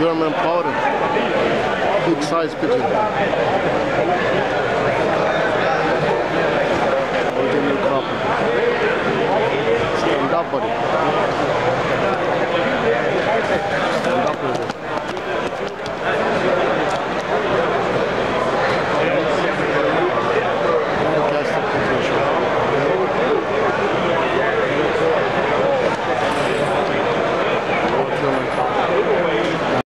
German Pouter, big size pigeon. Stand up, buddy.